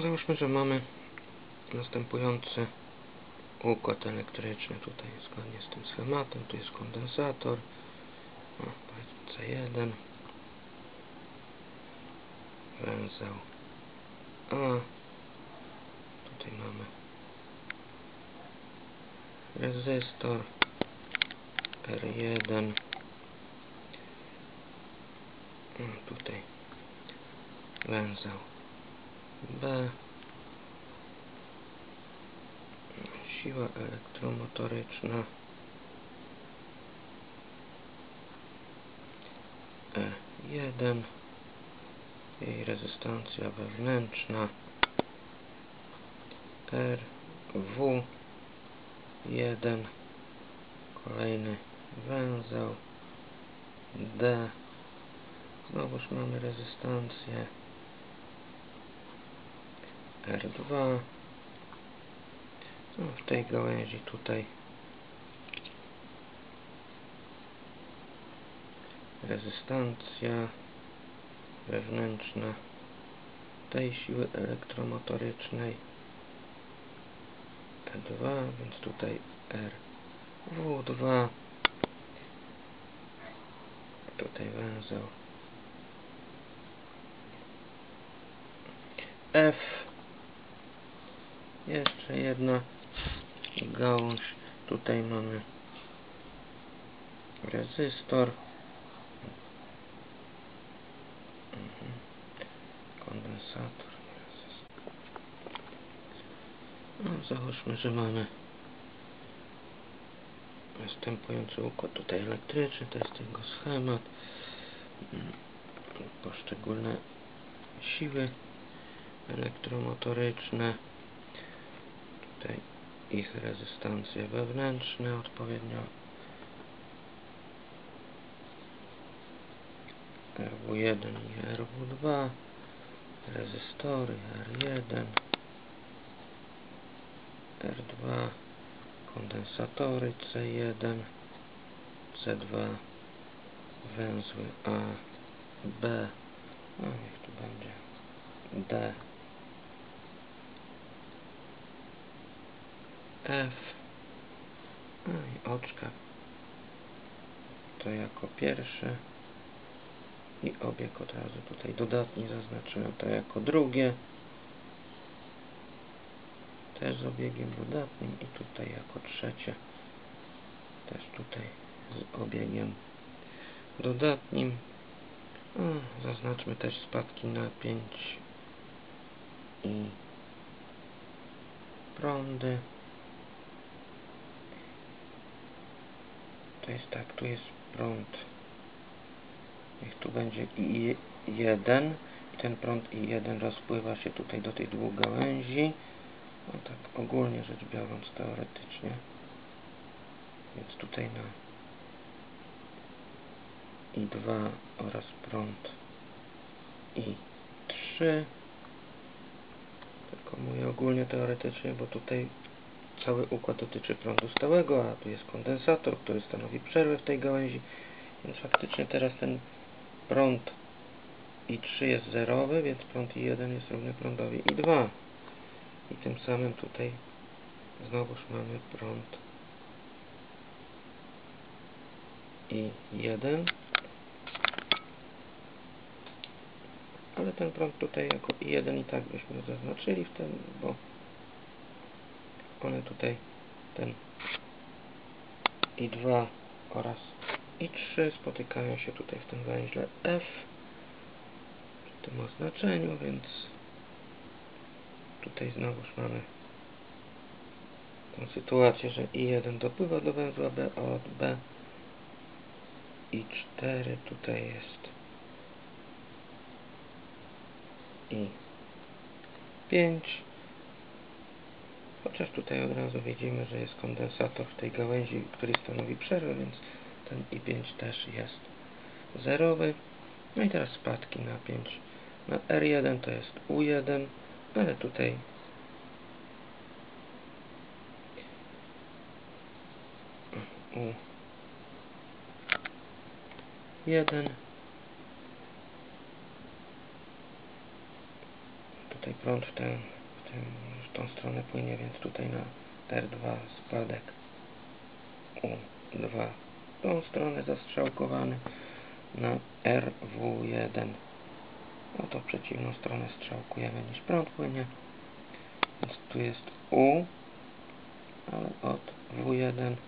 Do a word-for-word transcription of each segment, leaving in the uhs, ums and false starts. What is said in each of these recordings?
Załóżmy, że mamy następujący układ elektryczny. Tutaj zgodnie z tym schematem. Tu jest kondensator. O, powiedzmy C jeden. Węzeł A. Tutaj mamy rezystor R jeden. O, tutaj węzeł B. Siła elektromotoryczna E jeden. Jej rezystancja wewnętrzna R W jeden. Kolejny węzeł D. Znowuż mamy rezystancję R dwa. No, w tej gałęzi tutaj rezystancja wewnętrzna tej siły elektromotorycznej E dwa, więc tutaj R W dwa. Tutaj węzeł F. Jeszcze jedna gałąź. Tutaj mamy rezystor, mhm. kondensator, rezystor. No, załóżmy, że mamy następujący układ tutaj elektryczny. To jest jego schemat. Poszczególne siły elektromotoryczne. Tutaj ich rezystancje wewnętrzne odpowiednio R W jeden i R W dwa, rezystory R jeden, R dwa, kondensatory C jeden, C dwa, węzły A, B, no niech tu będzie D, F, no i oczka to jako pierwsze i obieg od razu tutaj dodatni zaznaczyłem to jako drugie, też z obiegiem dodatnim i tutaj jako trzecie, też tutaj z obiegiem dodatnim. O, zaznaczmy też spadki napięć i prądy. To jest tak, tu jest prąd, niech tu będzie I jeden i ten prąd I jeden rozpływa się tutaj do tych dwóch gałęzi, no tak ogólnie rzecz biorąc teoretycznie, więc tutaj na I dwa oraz prąd I trzy, tylko mówię ogólnie teoretycznie, bo tutaj cały układ dotyczy prądu stałego, a tu jest kondensator, który stanowi przerwę w tej gałęzi, więc faktycznie teraz ten prąd I trzy jest zerowy, więc prąd I jeden jest równy prądowi I dwa. I tym samym tutaj znowuż mamy prąd I jeden. Ale ten prąd tutaj jako I jeden i tak byśmy zaznaczyli w tym, bo one tutaj, ten I dwa oraz I trzy spotykają się tutaj w tym węźle F, w tym oznaczeniu, więc tutaj znowuż mamy tą sytuację, że I jeden dopływa do węzła B, a od B I cztery tutaj jest I pięć. Chociaż tutaj od razu widzimy, że jest kondensator w tej gałęzi, który stanowi przerwę, więc ten I pięć też jest zerowy. No i teraz spadki napięć na R jeden to jest U jeden, ale tutaj U jeden. Tutaj prąd w tę tym, w tą stronę płynie, więc tutaj na R dwa spadek U dwa w tą stronę zastrzałkowany, na R W jeden no to w przeciwną stronę strzałkujemy niż prąd płynie, więc tu jest U, ale od W jeden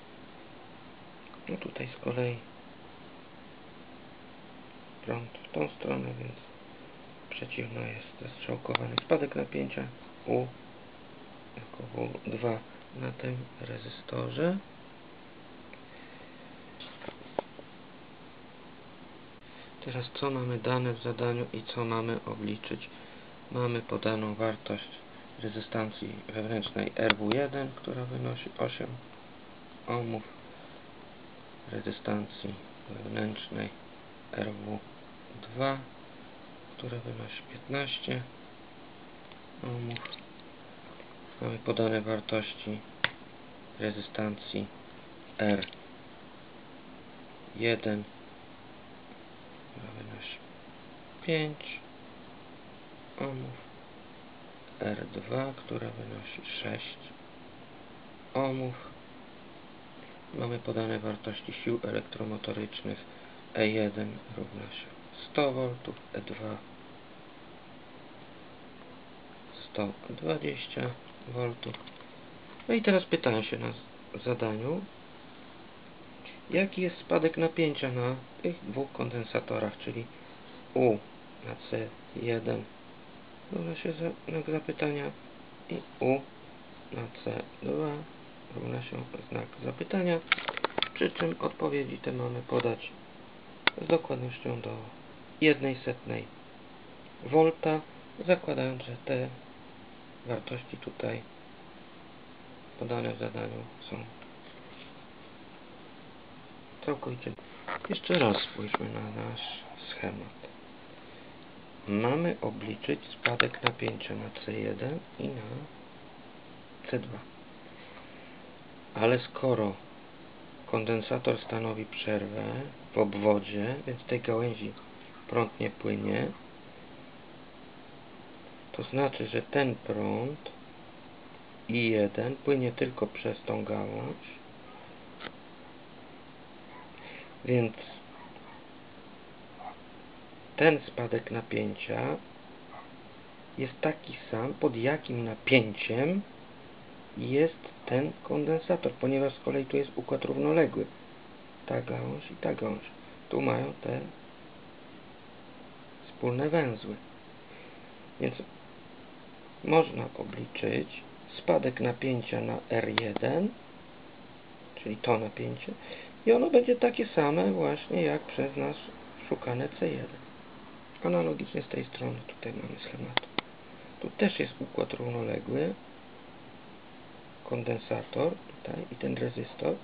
no tutaj z kolei prąd w tą stronę, więc przeciwno jest zastrzałkowany spadek napięcia U jako W dwa na tym rezystorze. Teraz co mamy dane w zadaniu i co mamy obliczyć? Mamy podaną wartość rezystancji wewnętrznej R W jeden, która wynosi osiem ohmów, rezystancji wewnętrznej R W dwa, która wynosi piętnaście ohmów. Mamy podane wartości rezystancji R jeden, która wynosi pięć ohmów, R dwa, która wynosi sześć ohmów. Mamy podane wartości sił elektromotorycznych E jeden równa się sto woltów, E dwa sto dwadzieścia woltów. No i teraz pytałem się na zadaniu, jaki jest spadek napięcia na tych dwóch kondensatorach, czyli U na C jeden równa się znak zapytania i U na C dwa równa się znak zapytania, przy czym odpowiedzi te mamy podać z dokładnością do jednej setnej volta, zakładając, że te wartości tutaj podane w zadaniu są całkowicie. Jeszcze raz spójrzmy na nasz schemat. Mamy obliczyć spadek napięcia na C jeden i na C dwa. Ale skoro kondensator stanowi przerwę w obwodzie, więc w tej gałęzi prąd nie płynie, to znaczy, że ten prąd I jeden płynie tylko przez tą gałąź, więc ten spadek napięcia jest taki sam, pod jakim napięciem jest ten kondensator, ponieważ z kolei tu jest układ równoległy. Ta gałąź i ta gałąź. Tu mają te wspólne węzły. Więc można obliczyć spadek napięcia na R jeden, czyli to napięcie, i ono będzie takie same właśnie jak przez nas szukane C jeden. Analogicznie z tej strony tutaj mamy schemat. Tu też jest układ równoległy, kondensator tutaj i ten rezystor.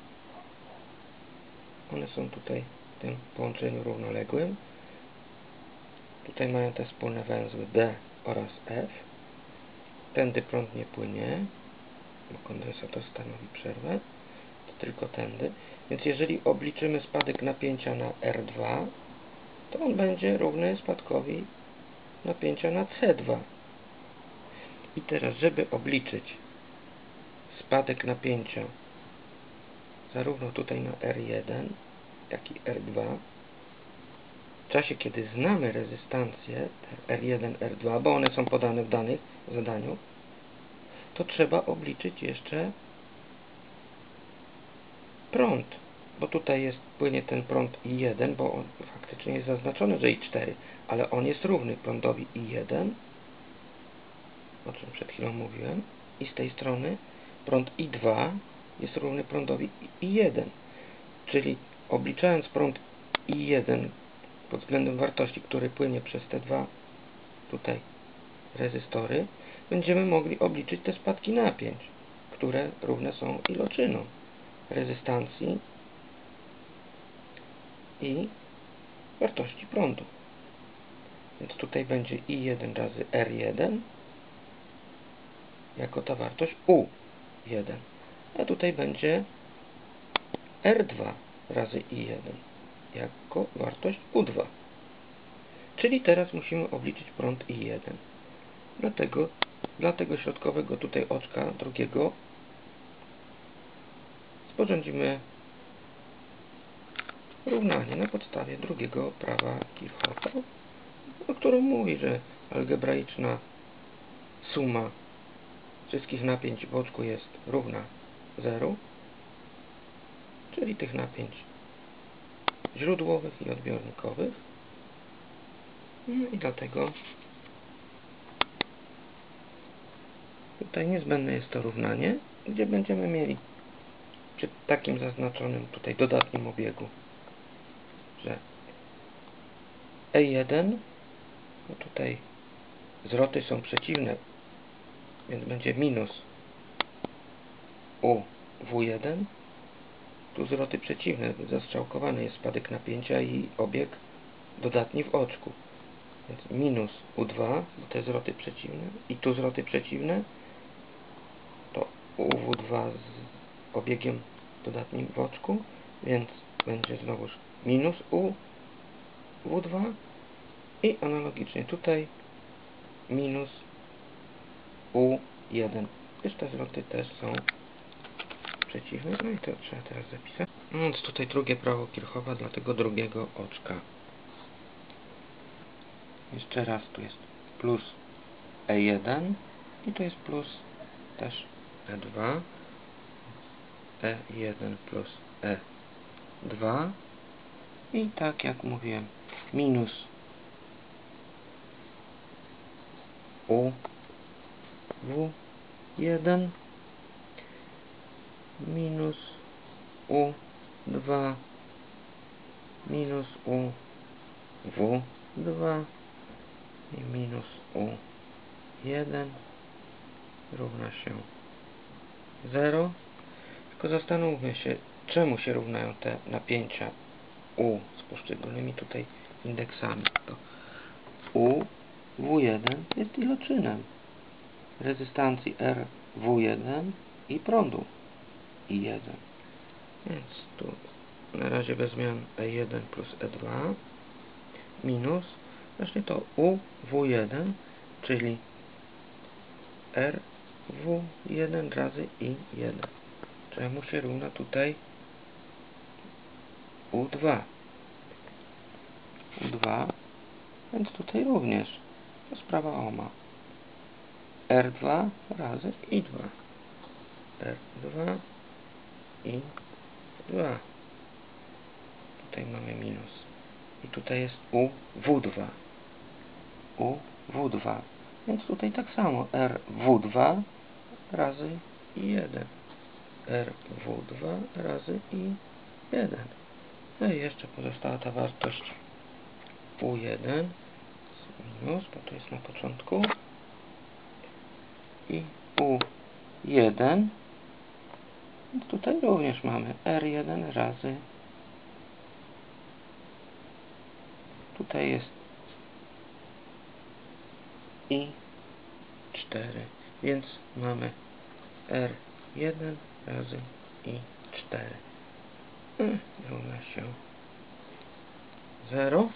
One są tutaj w tym połączeniu równoległym. Tutaj mają te wspólne węzły D oraz F. Tędy prąd nie płynie, bo kondensator stanowi przerwę. To tylko tędy. Więc jeżeli obliczymy spadek napięcia na R dwa, to on będzie równy spadkowi napięcia na C dwa. I teraz, żeby obliczyć spadek napięcia zarówno tutaj na R jeden, jak i R dwa, w czasie, kiedy znamy rezystancję R jeden, R dwa, bo one są podane w danych w zadaniu, to trzeba obliczyć jeszcze prąd, bo tutaj jest, płynie ten prąd I jeden, bo on faktycznie jest zaznaczony, że I cztery, ale on jest równy prądowi I jeden, o czym przed chwilą mówiłem, i z tej strony prąd I dwa jest równy prądowi I jeden, czyli obliczając prąd I jeden pod względem wartości, który płynie przez te dwa tutaj rezystory, będziemy mogli obliczyć te spadki napięć, które równe są iloczynom rezystancji i wartości prądu. Więc tutaj będzie I jeden razy R jeden jako ta wartość U jeden, a tutaj będzie R dwa razy I jeden jako wartość U dwa. Czyli teraz musimy obliczyć prąd I jeden. Dlatego dla tego środkowego tutaj oczka drugiego sporządzimy równanie na podstawie drugiego prawa Kirchhoffa, o którym mówi, że algebraiczna suma wszystkich napięć w oczku jest równa zeru, czyli tych napięć źródłowych i odbiornikowych. No i dlatego tutaj niezbędne jest to równanie, gdzie będziemy mieli przy takim zaznaczonym tutaj dodatnim obiegu, że E jeden, no tutaj zwroty są przeciwne, więc będzie minus u W jeden, tu zwroty przeciwne, zastrzałkowany jest spadek napięcia i obieg dodatni w oczku, więc minus U dwa, te zwroty przeciwne, i tu zwroty przeciwne, to U W dwa z obiegiem dodatnim w oczku, więc będzie znowuż minus U W dwa i analogicznie tutaj minus U jeden. Gdyż te zwroty też są przeciwne. No i to trzeba teraz zapisać. No więc tutaj drugie prawo Kirchhoffa dla tego drugiego oczka. Jeszcze raz tu jest plus E jeden i tu jest plus też E dwa. E jeden plus E dwa i tak jak mówiłem, minus U W jeden minus U dwa minus U W dwa i minus U jeden równa się zero. Tylko zastanówmy się, czemu się równają te napięcia U z poszczególnymi tutaj indeksami. To U W jeden jest iloczynem rezystancji R W jeden i prądu I jeden. Więc tu na razie bez zmian E jeden plus E dwa minus właśnie to U W jeden, czyli R W jeden razy I jeden. Czemu się równa tutaj U dwa? U dwa, więc tutaj również to sprawa Ohma. R dwa razy I dwa. R dwa I dwa. Tutaj mamy minus. I tutaj jest U W dwa. U W dwa. Więc tutaj tak samo R W dwa razy I jeden. R W dwa razy I jeden. No i jeszcze pozostała ta wartość U jeden minus, bo to jest na początku, i U jeden. Więc tutaj również mamy R jeden razy, tutaj jest I cztery, więc mamy R jeden razy I cztery równa się zero.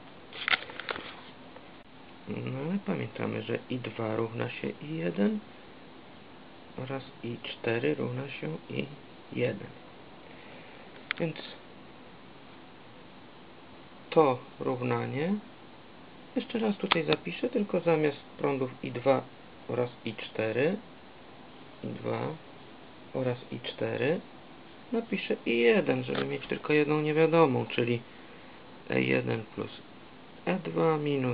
No ale pamiętamy, że I dwa równa się I jeden oraz I cztery równa się I jeden. Więc to równanie jeszcze raz tutaj zapiszę, tylko zamiast prądów I dwa oraz I cztery, I dwa oraz I cztery napiszę I jeden, żeby mieć tylko jedną niewiadomą, czyli E jeden plus E dwa minus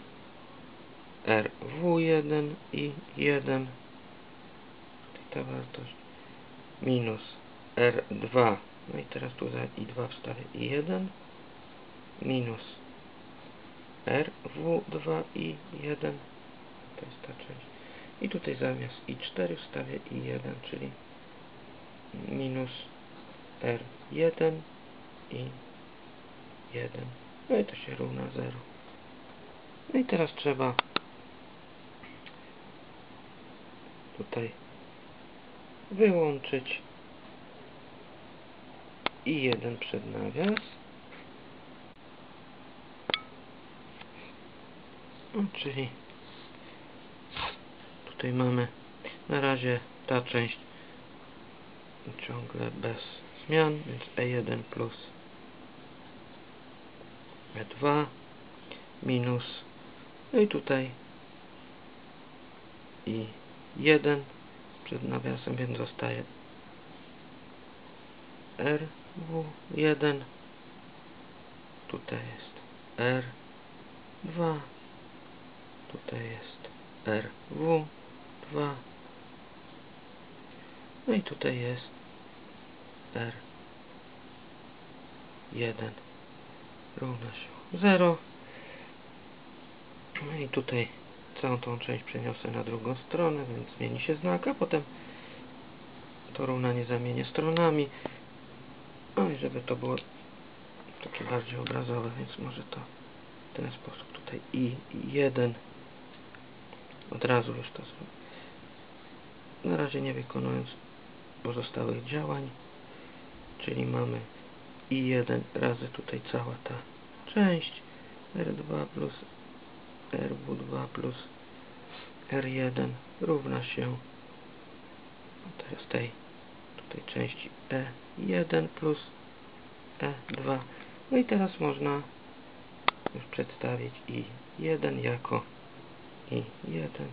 R W jeden I jeden, ta wartość, minus R dwa, no i teraz tu za I dwa wstawię I jeden, minus R W dwa I jeden, to jest ta część, i tutaj zamiast I cztery wstawię I jeden, czyli minus R jeden I jeden, no i to się równa zero. No i teraz trzeba tutaj wyłączyć I jeden przed nawias, no, czyli tutaj mamy na razie ta część ciągle bez zmian, więc E jeden plus E dwa minus, no i tutaj I jeden przed nawiasem, więc zostaje R W jeden, tutaj jest R dwa, tutaj jest R W dwa, no i tutaj jest R jeden równa się zero. No i tutaj całą tą część przeniosę na drugą stronę, więc zmieni się znak, a potem to równanie zamienię stronami. No i żeby to było takie bardziej obrazowe, więc może to w ten sposób tutaj I jeden od razu już to zrobię. Na razie nie wykonując pozostałych działań, czyli mamy I jeden razy tutaj cała ta część R dwa plus R W dwa plus R jeden równa się teraz tej tutaj części E jeden plus E dwa. No i teraz można już przedstawić I jeden jako I jeden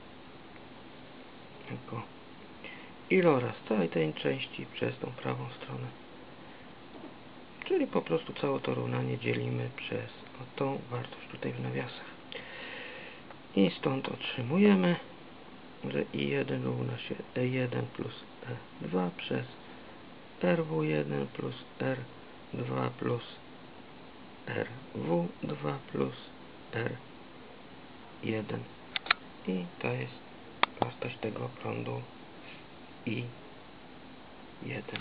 jako iloraz całej tej części przez tą prawą stronę. Czyli po prostu całe to równanie dzielimy przez o tą wartość tutaj w nawiasach. I stąd otrzymujemy, że I jeden równa się E jeden plus E dwa przez R W jeden plus R dwa plus R W dwa plus R jeden. I to jest wartość tego prądu I jeden.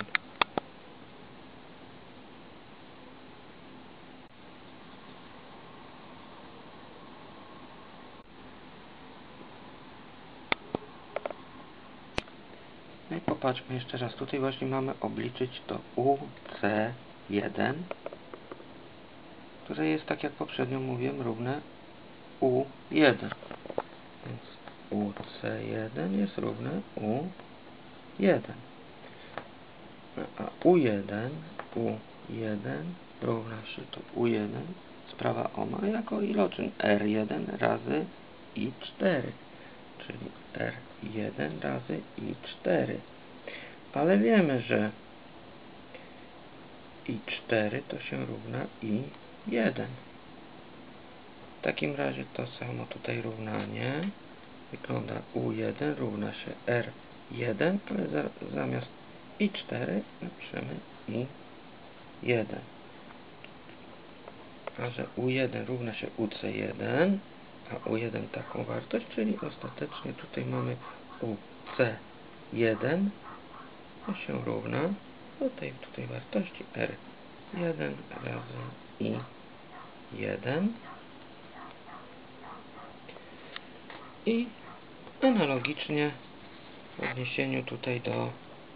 No i popatrzmy jeszcze raz. Tutaj właśnie mamy obliczyć to U C jeden, które jest, tak jak poprzednio mówiłem, równe U jeden. Więc U C jeden jest równe U jeden. A U jeden, U jeden równa się to U jeden sprawa ohma jako iloczyn R jeden razy I cztery, czyli R jeden razy I cztery. Ale wiemy, że I cztery to się równa I jeden. W takim razie to samo tutaj równanie wygląda U jeden równa się R jeden, ale za, zamiast I cztery napiszemy I jeden. A że U jeden równa się U C jeden, a U jeden taką wartość, czyli ostatecznie tutaj mamy U C jeden, to się równa do tej tutaj wartości R jeden razy I jeden. I analogicznie w odniesieniu tutaj do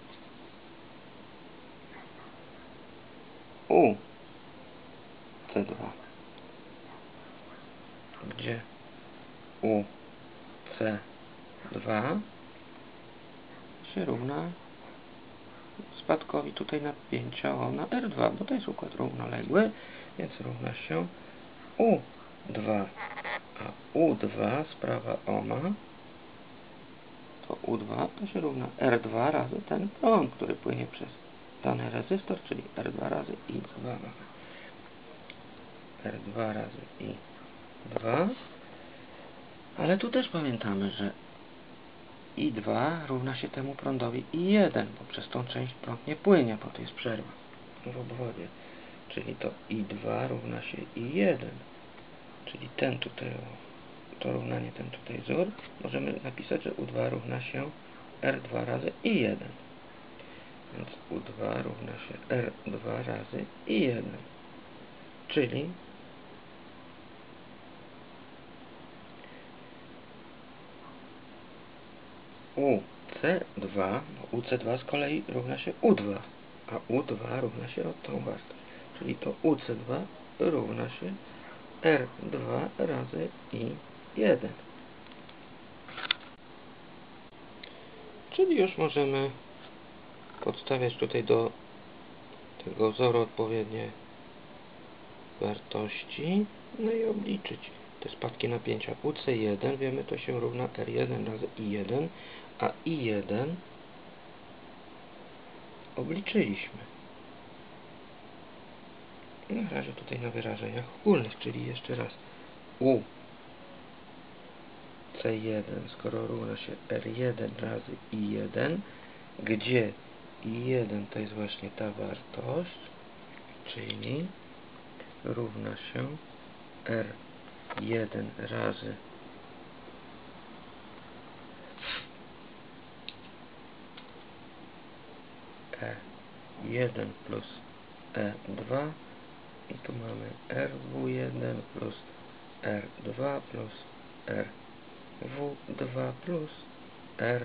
U C dwa, gdzie U C dwa się równa spadkowi tutaj napięcia O na R dwa, bo to jest układ równoległy, więc równa się U dwa, a U dwa sprawa ohma to U dwa to się równa R dwa razy ten prąd, który płynie przez dany rezystor, czyli R dwa razy I dwa. R dwa razy I dwa. Ale tu też pamiętamy, że I dwa równa się temu prądowi I jeden, bo przez tą część prąd nie płynie, bo to jest przerwa w obwodzie. Czyli to I dwa równa się I jeden. Czyli ten tutaj, to równanie, ten tutaj wzór, możemy napisać, że U dwa równa się R dwa razy I jeden. Więc U dwa równa się R dwa razy I jeden. Czyli U C dwa, no U C dwa z kolei równa się U dwa, a U dwa równa się o tą wartość. Czyli to U C dwa równa się R dwa razy I jeden. czyli już możemy podstawiać tutaj do tego wzoru odpowiednie wartości, no i obliczyć te spadki napięcia. U C jeden, wiemy, to się równa R jeden razy I jeden, a I jeden obliczyliśmy. Na razie tutaj na wyrażeniach ogólnych, czyli jeszcze raz U C jeden, skoro równa się R jeden razy I jeden, gdzie I jeden to jest właśnie ta wartość, czyli równa się R jeden razy E jeden plus E dwa i tu mamy R W jeden plus R dwa plus R W dwa plus R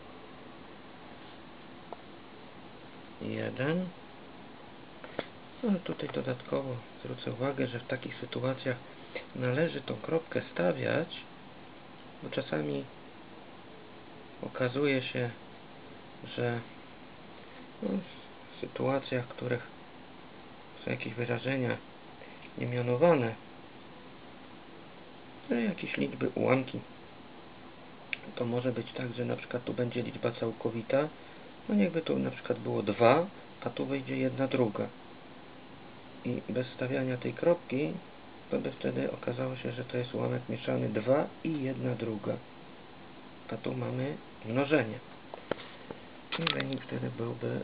jeden. No tutaj dodatkowo zwrócę uwagę, że w takich sytuacjach należy tą kropkę stawiać, bo czasami okazuje się, że no, w sytuacjach, w których są jakieś wyrażenia niemianowane, no, jakieś liczby ułamki, to może być tak, że na przykład tu będzie liczba całkowita, no niechby tu na przykład było dwa, a tu wyjdzie jedna druga. I bez stawiania tej kropki, to by wtedy okazało się, że to jest ułamek mieszany dwa i jedna druga. A tu mamy mnożenie. I wynik wtedy byłby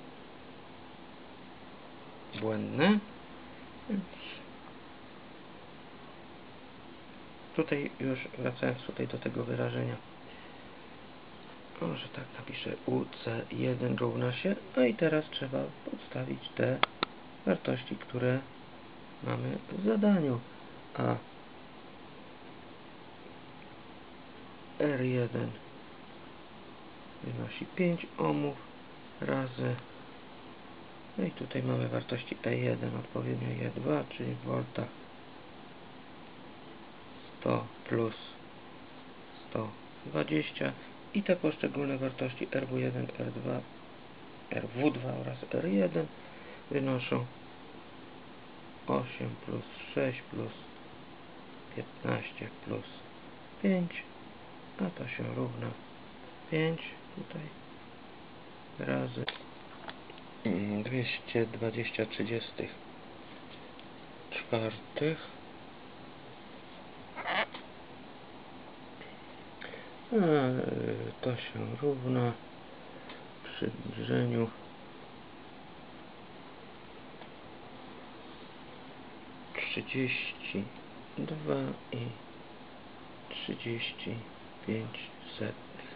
błędny. Więc tutaj już wracając tutaj do tego wyrażenia, może tak napiszę U C jeden równa się, a i teraz trzeba podstawić te wartości, które mamy w zadaniu. A R jeden wynosi pięć ohmów razy, no i tutaj mamy wartości E jeden odpowiednio i E dwa, czyli w voltach sto plus sto dwadzieścia i te poszczególne wartości R W jeden, R dwa, R W dwa oraz R jeden wynoszą osiem plus sześć plus piętnaście plus pięć, a to się równa pięć tutaj razy dwieście dwadzieścia trzydzieści cztery, a to się równa w przybliżeniu trzydzieści dwa i trzydzieści pięć setnych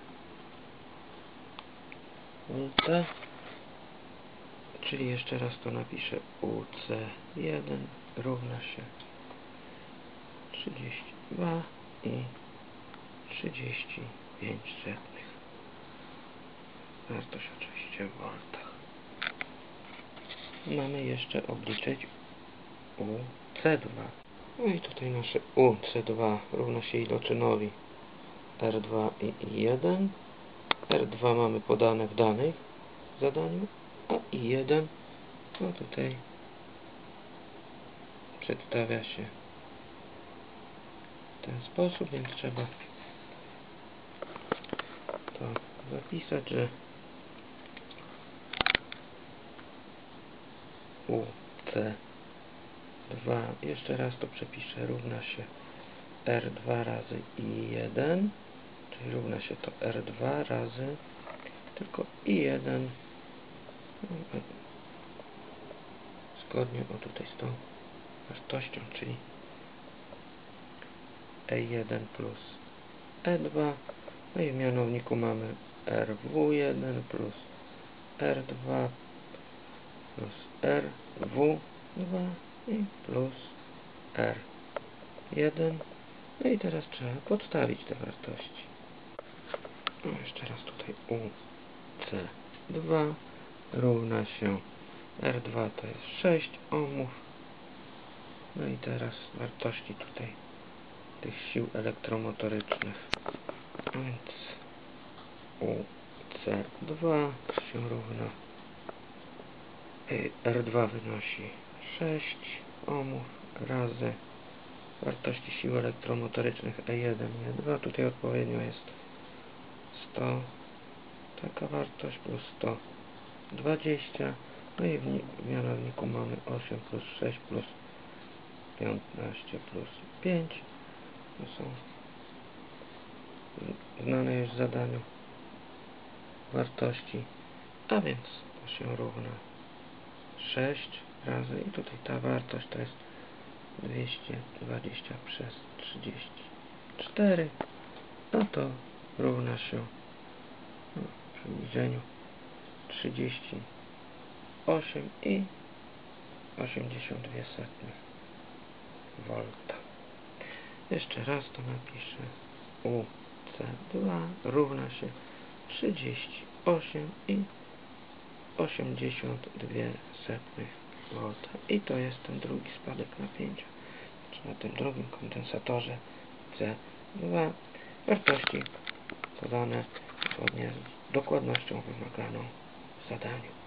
volta. Czyli jeszcze raz to napiszę: U C jeden równa się trzydzieści dwa i trzydzieści pięć setnych. Wartość oczywiście w voltach. Mamy jeszcze obliczyć U C dwa. No i tutaj nasze U C dwa równa się iloczynowi R dwa i I jeden. R dwa mamy podane w danych w zadaniu, a I jeden no tutaj przedstawia się w ten sposób, więc trzeba to zapisać, że U C dwa, jeszcze raz to przepiszę, równa się R dwa razy I jeden, czyli równa się to R dwa razy tylko I jeden, no, zgodnie o tutaj z tą wartością, czyli E jeden plus E dwa, no i w mianowniku mamy R W jeden plus R dwa plus R W dwa i plus R jeden. No i teraz trzeba podstawić te wartości. No jeszcze raz tutaj U C dwa równa się R dwa to jest sześć ohmów. No i teraz wartości tutaj tych sił elektromotorycznych. Więc U C dwa się równa R dwa wynosi sześć ohmów razy wartości sił elektromotorycznych E jeden i E dwa. Tutaj odpowiednio jest sto, taka wartość, plus sto dwadzieścia. No i w mianowniku mamy osiem plus sześć plus piętnaście plus pięć. To są znane już w zadaniu wartości, a więc to się równa sześć razy, i tutaj ta wartość to jest dwieście dwadzieścia przez trzydzieści cztery, no to równa się no, w przybliżeniu trzydzieści osiem i osiemdziesiąt dwie wolta. Jeszcze raz to napiszę. U C dwa równa się trzydzieści osiem i osiemdziesiąt dwie wolta. I to jest ten drugi spadek napięcia. Znaczy na tym drugim kondensatorze C dwa wartości podane zgodnie z dokładnością wymaganą w zadaniu.